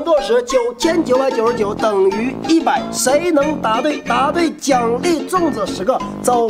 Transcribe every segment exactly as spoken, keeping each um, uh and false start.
多是九千九百九十九等于一百，谁能答对？答对奖励粽子十个，走。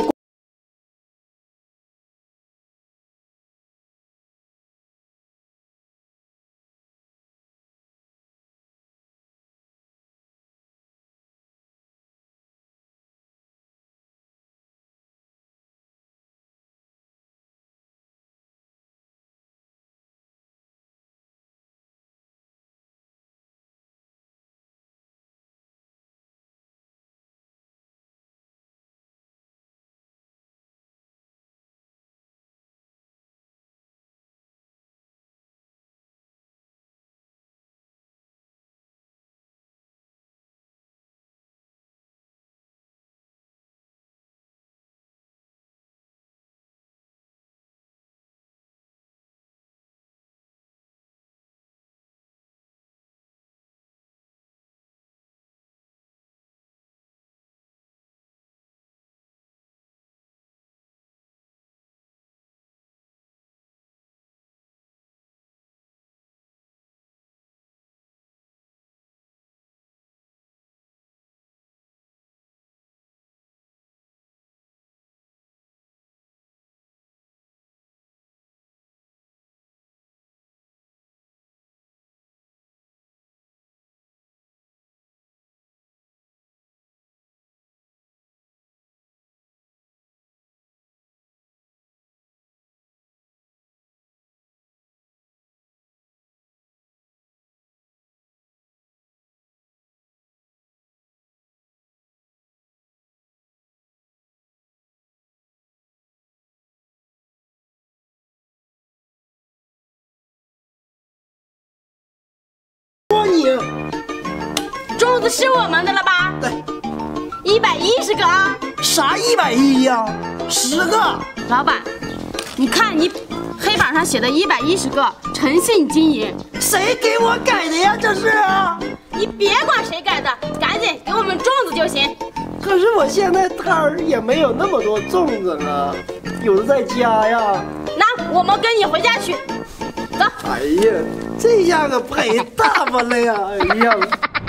粽子是我们的了吧？ 对， 一百一十个啊！ 啥一百一呀？十个。 老板，你看你黑板上写的一百一十个，诚信经营。 谁给我改的呀？这是啊！ 你别管谁改的，赶紧给我们粽子就行。 可是我现在摊儿也没有那么多粽子了，有的在家呀。 那我们跟你回家去。走。 哎呀，这下可赔大发了呀！哎呀。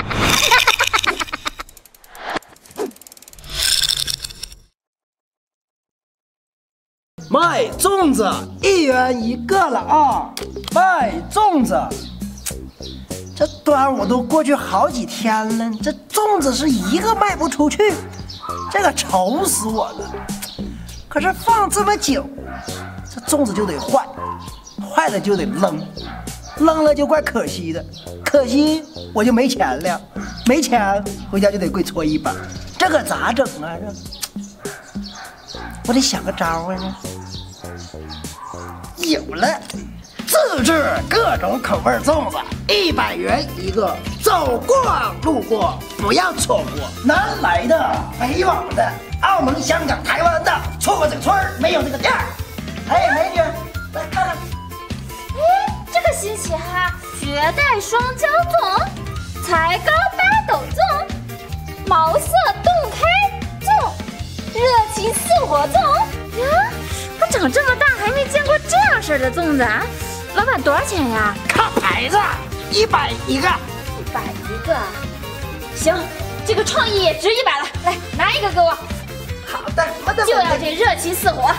卖粽子一元一个了啊！卖粽子，这端午都过去好几天了，这粽子是一个卖不出去，这个愁死我了。可是放这么久，这粽子就得坏，坏了就得扔，扔了就怪可惜的，可惜我就没钱了，没钱回家就得跪搓衣板，这可咋整啊？这我得想个招啊！有了，自制各种口味粽子，一百元一个，走过路过不要错过。南来的，北往的，澳门、香港、台湾的，错过这个村儿没有这个店儿。哎，美女，来看看。 哎，这个新奇哈，绝代双骄粽、才高八斗粽、毛色洞开粽、热情似火粽呀！我长这么大还没见过这样式的粽子啊！老板多少钱呀？ 看牌子，一百一个。 一百一个，行，这个创意也值一百了。来，拿一个给我。 好的，我的就要这热情似火。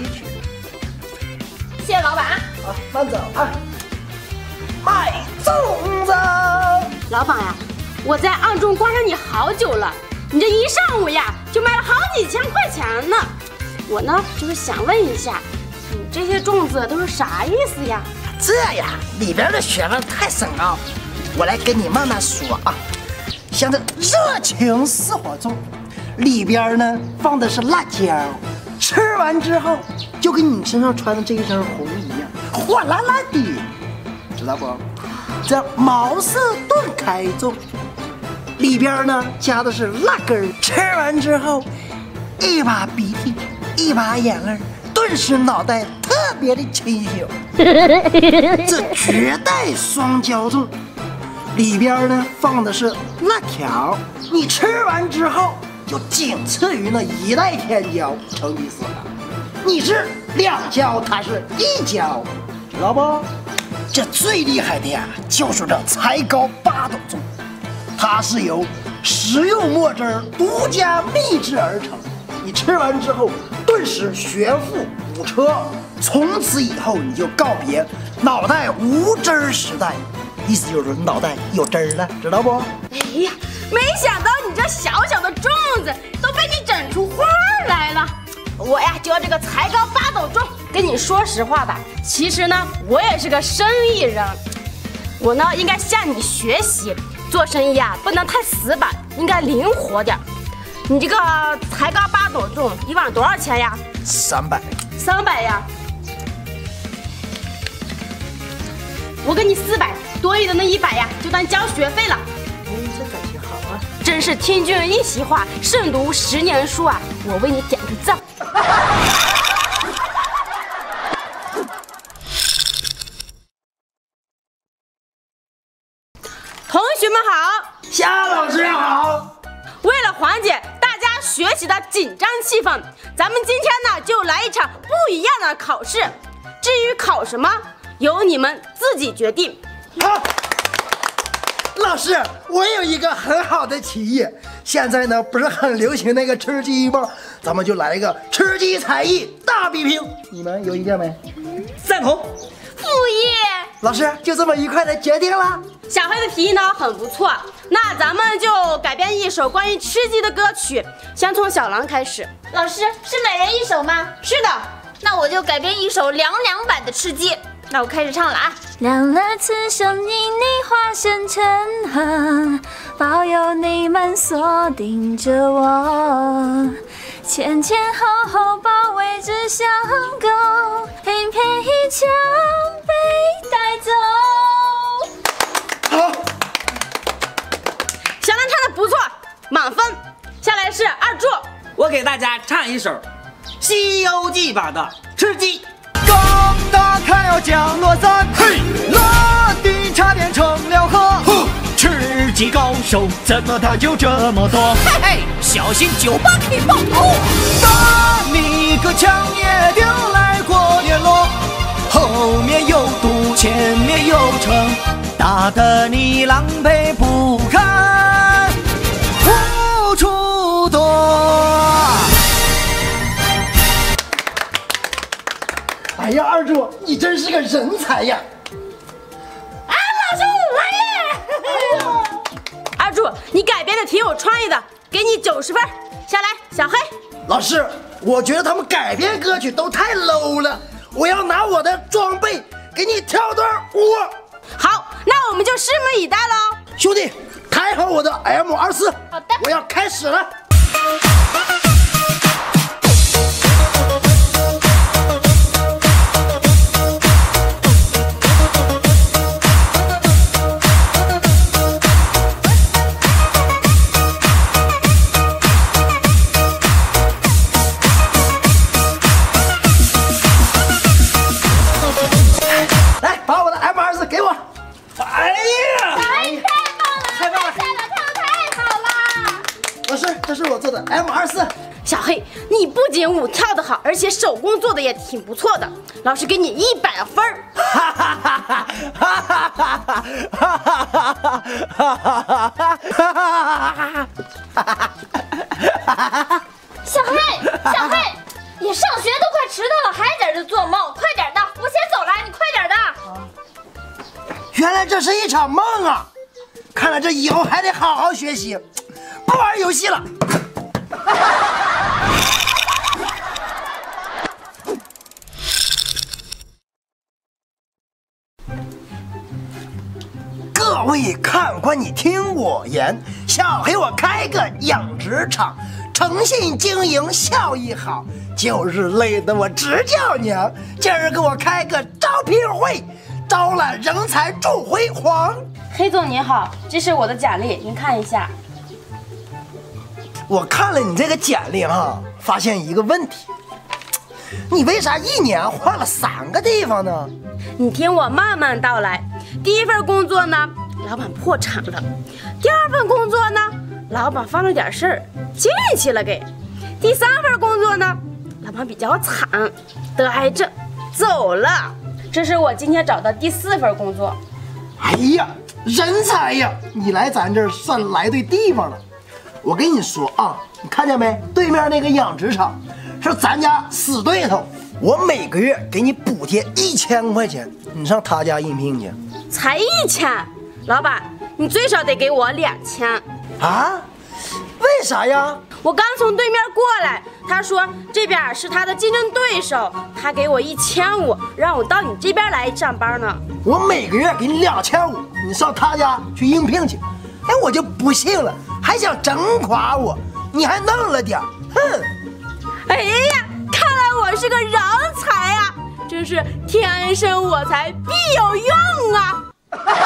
谢谢老板啊。 好，慢走啊。卖粽子， 老板呀，我在暗中观察你好久了，你这一上午呀就卖了好几千块钱呢。我呢就是想问一下，你这些粽子都是啥意思呀？ 这呀里边的学问太深奥，我来跟你慢慢说啊。像这热情似火粽，里边呢放的是辣椒，吃完之后就跟你身上穿的这一身红一样，火辣辣的，知道不？这毛色炖开粽，里边呢加的是辣根，吃完之后一把鼻涕一把眼泪，顿时脑袋特别的清醒。这绝代双骄粽里边呢放的是辣条，你吃完之后就仅次于那一代天骄，成吉思汗。你是两骄，他是一骄，知道不？ 这最厉害的呀，就是这才高八斗粽，它是由食用墨汁儿独家秘制而成。你吃完之后，顿时学富五车，从此以后你就告别脑袋无汁儿时代，意思就是脑袋有汁儿了，知道不？ 哎呀，没想到你这小小的粽子都被你整出花来了。我呀，就要这个才高八斗粽。跟你说实话吧，其实呢，我也是个生意人，我呢应该向你学习，做生意啊不能太死板，应该灵活点。你这个才高八斗粽一碗多少钱呀？ 三百。 三百呀？我给你四百，多余的那一百呀，就当交学费了。 嗯，这感情好啊！ 真是听君一席话，胜读十年书啊！我为你点个赞。同学们好， 夏老师好。 为了缓解大家学习的紧张气氛，咱们今天呢就来一场不一样的考试。至于考什么，由你们自己决定。 好，老师，我有一个很好的提议。现在呢不是很流行那个吃鸡吗？咱们就来一个吃鸡才艺大比拼，你们有意见没？ 赞同。 副业。 老师就这么愉快的决定了。 小黑的提议呢很不错，那咱们就改编一首关于吃鸡的歌曲，先从小狼开始。 老师是每人一首吗？ 是的， 那我就改编一首凉凉版的吃鸡。那我开始唱了啊。 凉了此生因你化身成河，保佑你们锁定着我，前前后后包围着相公，偏偏一枪被带走。 好， 小狼唱的不错，满分。下来是二柱， 我给大家唱一首《西游记》版的吃鸡。 刚打开要降落伞，嘿，落地差点成了河。吃鸡高手怎么他就这么多？ 嘿嘿，小心九八 K 爆头！ 打你个枪也丢来过联络，后面有堵，前面有城，打得你狼狈不堪，无处躲。 哎呀，二柱，你真是个人才呀！ 啊，老师来耶！二柱，你改编的挺有创意的，给你九十分。下来，小黑。 老师，我觉得他们改编歌曲都太 low 了，我要拿我的装备给你跳段舞。 好，那我们就拭目以待喽。 兄弟，抬好我的 M 二十四， 好的， 我要开始了。M 二十四， 小黑，你不仅舞跳得好，而且手工做的也挺不错的，老师给你一百分儿。 哈哈哈哈哈哈哈哈！ 小黑，小黑，你上学都快迟到了，还在这做梦，快点的，我先走了，你快点的。 原来这是一场梦啊！看来这以后还得好好学习，不玩游戏了。各位看官，你听我言，小黑我开个养殖场，诚信经营，效益好，就是累得我直叫娘。今儿给我开个招聘会，招揽人才助辉煌。 黑总您好，这是我的简历，您看一下。 我看了你这个简历哈，发现一个问题，你为啥一年换了三个地方呢？ 你听我慢慢道来。第一份工作呢，老板破产了；第二份工作呢，老板犯了点事儿，进去了给；第三份工作呢，老板比较惨，得癌症走了； 这是我今天找的第四份工作。 哎呀，人才呀！你来咱这儿算来对地方了。我跟你说啊，你看见没？对面那个养殖场是咱家死对头，我每个月给你补贴一千块钱，你上他家应聘去。 才一千，老板，你最少得给我两千。 啊？为啥呀？ 我刚从对面过来，他说这边是他的竞争对手，他给我一千五，让我到你这边来上班呢。 我每个月给你两千五，你上他家去应聘去。哎，我就不信了，还想整垮我，你还弄了点，哼！ 哎呀，看来我是个人才啊，真是天生我材必有用啊！